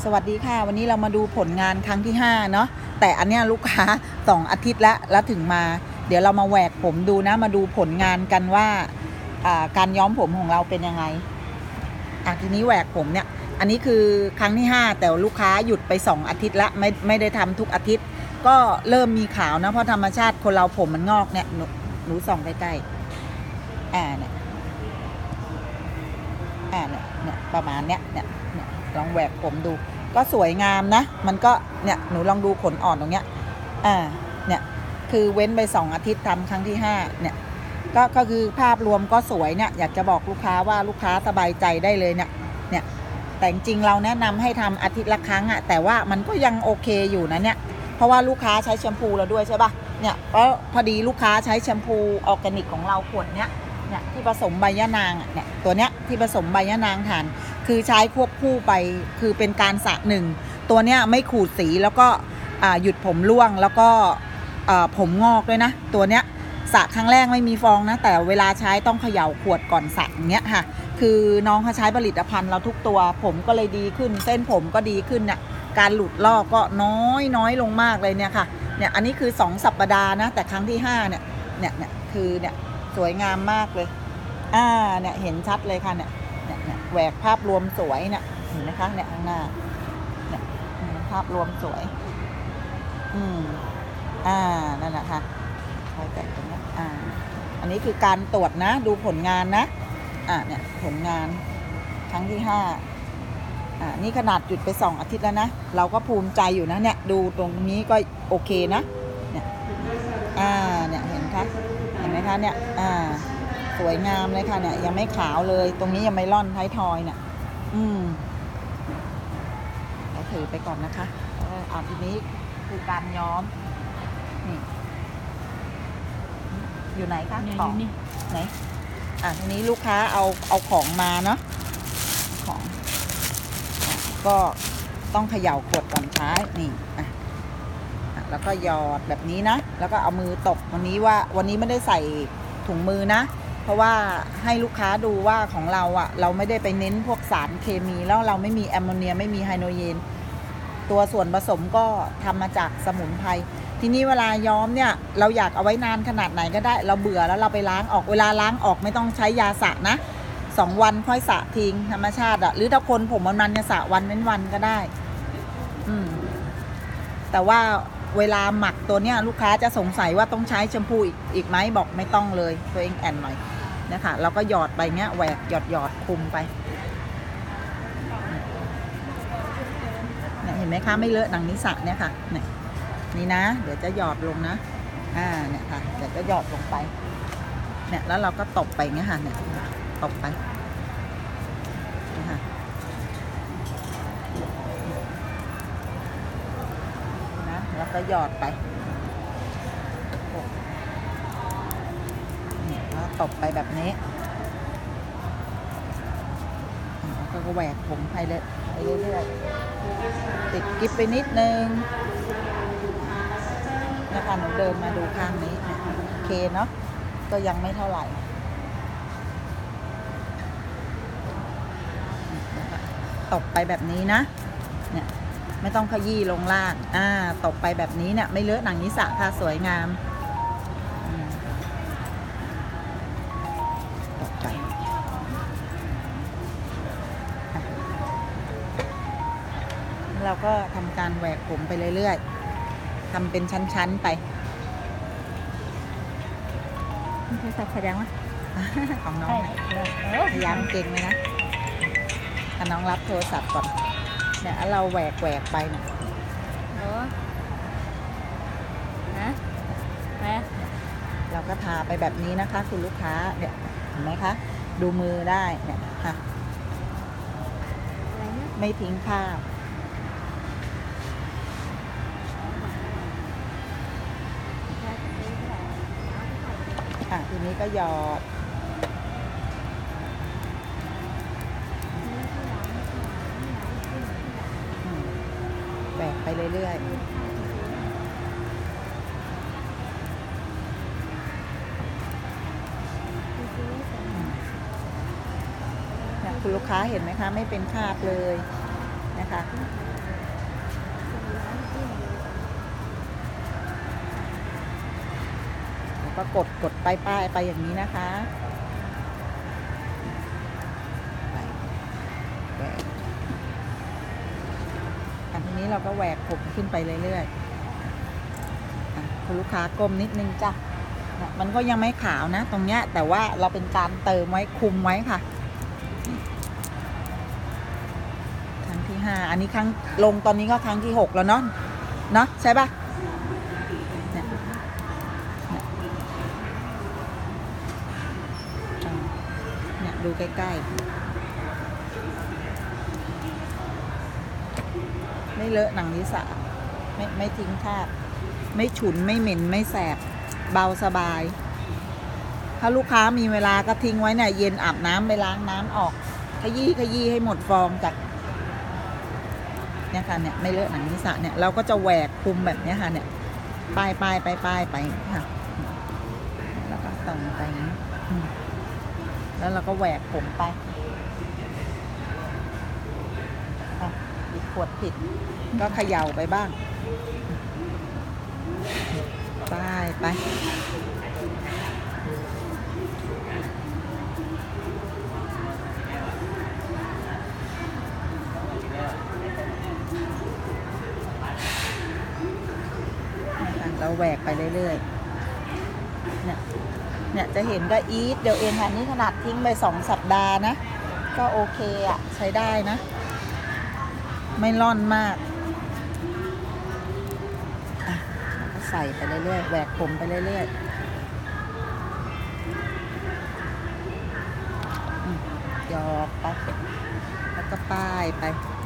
สวัสดีค่ะวันนี้เรามาดูผลงานครั้งที่5เนาะแต่อันเนี้ยลูกค้า2 อาทิตย์แล้วถึงมาเดี๋ยวเรามาแหวกผมดูนะมาดูผลงานกันว่าการย้อมผมของเราเป็นยังไงทีนี้แหวกผมเนี่ยอันนี้คือครั้งที่5แต่ลูกค้าหยุดไป2 อาทิตย์ละไม่ได้ทำทุกอาทิตย์ก็เริ่มมีขาวนะเพราะธรรมชาติคนเราผมมันงอกเนี่ยหนูส่องใกล้ๆเนี่ยประมาณเนี้ยลองแหวกผมดูก็สวยงามนะมันก็เนี่ยหนูลองดูขนอ่อนตรงเนี้ยเนี่ยคือเว้นไป2 อาทิตย์ทำครั้งที่5เนี่ยก็คือภาพรวมก็สวยเนี่ยอยากจะบอกลูกค้าว่าลูกค้าสบายใจได้เลยเนี่ยแต่จริงเราแนะนำให้ทำอาทิตย์ละครั้งแต่ว่ามันก็ยังโอเคอยู่นะเนี่ยเพราะว่าลูกค้าใช้แชมพูเราด้วยใช่ป่ะเนี่ยก็พอดีลูกค้าใช้แชมพูออร์แกนิกของเราขวดเนี้ยที่ผสมใบยะนางเนี่ยตัวเนี้ยที่ผสมใบยะนางถ่านคือใช้ควบคู่ไปคือเป็นการสระ1ตัวเนี้ยไม่ขูดสีแล้วก็หยุดผมร่วงแล้วก็ผมงอกด้วยนะตัวเนี้ยสระครั้งแรกไม่มีฟองนะแต่เวลาใช้ต้องเขย่าขวดก่อนสระอย่างเงี้ยค่ะคือน้องเขาใช้ผลิตภัณฑ์เราทุกตัวผมก็เลยดีขึ้นเส้นผมก็ดีขึ้นเนี่ยการหลุดลอกก็น้อยลงมากเลยเนี่ยค่ะเนี่ยอันนี้คือ2 สัปดาห์นะแต่ครั้งที่5เนี่ยคือเนี่ยสวยงามมากเลยเนี่ยเห็นชัดเลยค่ะเนี่ยแหวกภาพรวมสวยเนี่ยเห็นไหมคะเนี่ยข้างหน้าเนี่ยภาพรวมสวยนั่นแหละค่ะคอยแต่งตรงนี้อันนี้คือการตรวจนะดูผลงานนะเนี่ยผลงานครั้งที่5นี่ขนาดหยุดไป2 อาทิตย์แล้วนะเราก็ภูมิใจอยู่นะเนี่ยดูตรงนี้ก็โอเคนะเนี่ยเนี่ยเห็นไหมคะเนี่ยสวยงามเลยค่ะเนี่ยยังไม่ขาวเลยตรงนี้ยังไม่ร่อนท้ายทอยเนี่ยเราถือไปก่อนนะคะทีนี้คือการย้อมนี่อยู่ไหนคะของไหนทีนี้ลูกค้าเอาของมาเนาะของก็ต้องเขย่าขวดก่อนใช้นี่แล้วก็หยอดแบบนี้นะแล้วก็เอามือตบวันนี้ไม่ได้ใส่ถุงมือนะเพราะว่าให้ลูกค้าดูว่าของเราเราไม่ได้ไปเน้นพวกสารเคมีแล้วเราไม่มีแอมโมเนียไม่มีไฮโดรเจนตัวส่วนผสมก็ทำมาจากสมุนไพรทีนี้เวลาย้อมเนี่ยเราอยากเอาไว้นานขนาดไหนก็ได้เราเบื่อแล้วเราไปล้างออกเวลาล้างออกไม่ต้องใช้ยาสระนะ2 วันค่อยสระทิ้งธรรมชาติหรือถ้าคนผมมันจะสระวันเว้นวันก็ได้แต่ว่าเวลาหมักตัวเนี้ยลูกค้าจะสงสัยว่าต้องใช้แชมพูอีกไหมบอกไม่ต้องเลยตัวเองแอนหน่อยนะคะเราก็หยอดไปเงี้ยแหวกหยอดคุมไปเนี่ยเห็นไหมคะไม่เลอะหนังนิสะเนี่ยค่ะเนี่ยนี่นะเดี๋ยวจะหยอดลงนะเนี่ยค่ะเดี๋ยวจะหยอดลงไปเนี่ยแล้วเราก็ตบไปเงี้ยค่ะเนี่ยตบไปนะคะแล้วก็หยอดไปแล้วตบไปแบบนี้ก็แหวกผมไปเรื่อยๆติดกิ๊บไปนิดนึงนะคะหนูเดินมาดูข้างนี้โอเคเนาะก็ยังไม่เท่าไหร่ตบไปแบบนี้นะเนี่ยไม่ต้องขยี้ลงล่างตบไปแบบนี้เนี่ยไม่เลอะหนังนิสะค่ะสวยงามตบไปเราก็ทำการแหวกผมไปเรื่อยๆทำเป็นชั้นๆไปโทรศัพท์แสดงว่าของน้องพยายามเก่งเลยนะถ้าน้องรับโทรศัพท์ก่อนเนี่ยเราแหวกไปเนี่ยเราก็ทาไปแบบนี้นะคะคุณลูกค้าเนี่ยเห็นไหมคะดูมือได้เนี่ยค่ะไม่ทิ้งคราบทีนี้ก็หยอดแบกไปเรื่อยๆคุณลูกค้าเห็นไหมคะไม่เป็นคราบเลยนะคะก็กดป้ายไปอย่างนี้นะคะแหวกทีนี้เราก็แหวกผมขึ้นไปเรื่อยๆคุณลูกค้าก้มนิดนึงจ้ะมันก็ยังไม่ขาวนะตรงเนี้ยแต่ว่าเราเป็นการเติมไว้คุมไว้ค่ะครั้งที่5อันนี้ครั้งลงตอนนี้ก็ครั้งที่6แล้วเนาะใช่ปะเนี่ยดูใกล้ๆไม่เลอะหนังศีรษะไม่ทิ้งคราบไม่ฉุนไม่เหม็นไม่แสบเบาสบายถ้าลูกค้ามีเวลาก็ทิ้งไว้เนี่ยเย็นอาบน้ำไปล้างน้ำออกขยี้ให้หมดฟองจากเนี่ยค่ะเนี่ยไม่เลอะหนังศีรษะเนี่ยเราก็จะแหวกคุมแบบนี้ค่ะเนี่ยป้ายไปค่ะแล้วก็ตรงไปแล้วเราก็แหวกผมไปขวดผิดก็เขย่าไปบ้างไปเราแหวกไปเรื่อยๆเนี่ยจะเห็นก็อีทเดี๋ยวเองค่ะนี่ขนาดทิ้งไป2 สัปดาห์นะก็โอเคอ่ะใช้ได้นะไม่ร่อนมากใส่ไปเรื่อยๆแหวกผมไปเรื่อยๆหยอกไปแล้วก็ป้ายไป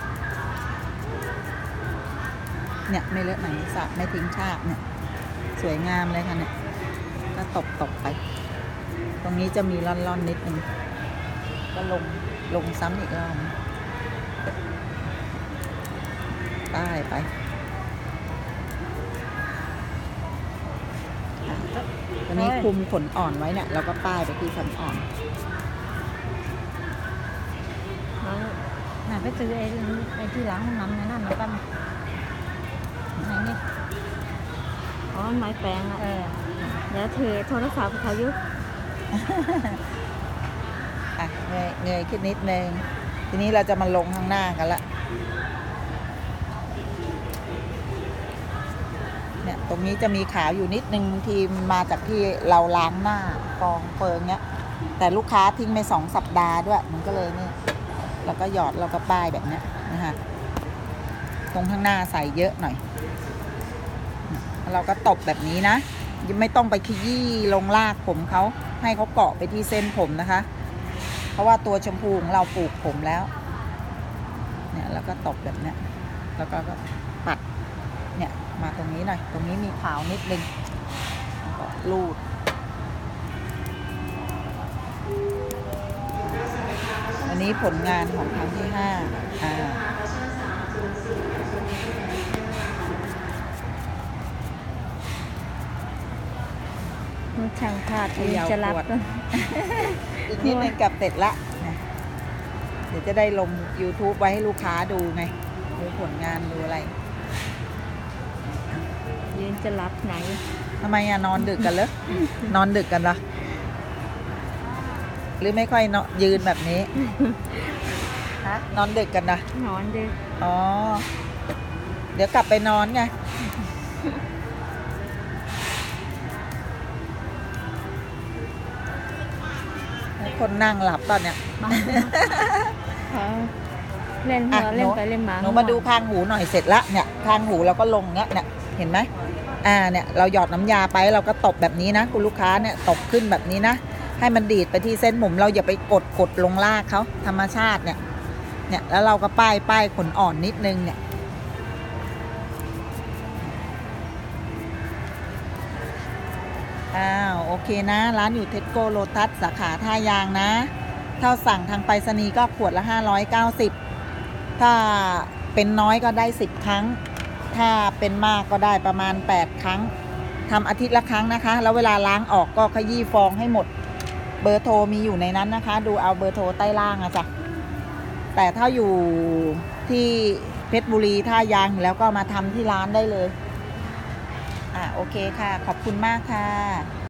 เนี่ยไม่เลอะหนังศีรษะไม่ทิ้งคราบเนี่ยสวยงามเลยค่ะเนี่ยก็ตบไปตรงนี้จะมีร่อนๆนิดนึงก็ลงซ้ำอีกรอบป้ายไปวันนี้คุมขนอ่อนไว้เนี่ยเราก็ป้ายไปที่ขนอ่อนน่าไปซื้อไอ้ที่ล้างห้องน้ำนั่นนะกันไหนนี่อ๋อไม้แปรงอ่ะเดี๋ยวเทโทรศัพท์เขายุบเงยขึ้นนิดนึงทีนี้เราจะมาลงข้างหน้ากันละเนี่ยตรงนี้จะมีขาวอยู่นิดนึงทีมาจากที่เราล้างหน้าฟองเฟิงเนี้ยแต่ลูกค้าทิ้งไป2 สัปดาห์ด้วยมันก็เลยนี่แล้วก็หยอดแล้วก็ป้ายแบบนี้นะคะตรงข้างหน้าใส่เยอะหน่อยเราก็ตบแบบนี้นะยังไม่ต้องไปขยี้ลงลากผมเขาให้เขาเกาะไปที่เส้นผมนะคะเพราะว่าตัวชมพูของเราปลูกผมแล้วเนี่ยแล้วก็ตบแบบนี้แล้วก็ปัดเนี่ยมาตรงนี้หน่อยตรงนี้มีขาวนิดนึงก็ลูดอันนี้ผลงานของครั้งที่5 ช่างภาพจะรับอีกนิดนึงกับเสร็จละเดี๋ยวจะได้ลง YouTube ไว้ให้ลูกค้าดูไงดูผลงานดูอะไรยืนจะรับไหนทำไมนอนดึกกันเหรอนอนดึกกันเหรอหรือไม่ค่อยยืนแบบนี้ฮะนอนดึกกันนะนอนดึกอ๋อเดี๋ยวกลับไปนอนไงคนนั่งหลับตอนเนี้ยเล่นหัวเล่นไปเล่นมาหนูมาดูคางหูหน่อยเสร็จละเนี่ยคางหูเราก็ลงเนี่ยเห็นไหมเนี่ยเราหยอดน้ำยาไปเราก็ตบแบบนี้นะคุณลูกค้าเนี่ยตบขึ้นแบบนี้นะให้มันดีดไปที่เส้นผมเราอย่าไปกดลงลากเขาธรรมชาติเนี่ยแล้วเราก็ป้ายขนอ่อนนิดนึงเนี่ยโอเคนะร้านอยู่เทสโก้โลตัสสาขาท่ายางนะถ้าสั่งทางไปรษณีย์ก็ขวดละ590ถ้าเป็นน้อยก็ได้10 ครั้งถ้าเป็นมากก็ได้ประมาณ8 ครั้งทำอาทิตย์ละครั้งนะคะแล้วเวลาล้างออกก็ขยี้ฟองให้หมดเบอร์โทรมีอยู่ในนั้นนะคะดูเอาเบอร์โทรใต้ล่างจ้ะแต่ถ้าอยู่ที่เพชรบุรีท่ายางแล้วก็มาทำที่ร้านได้เลยโอเคค่ะขอบคุณมากค่ะ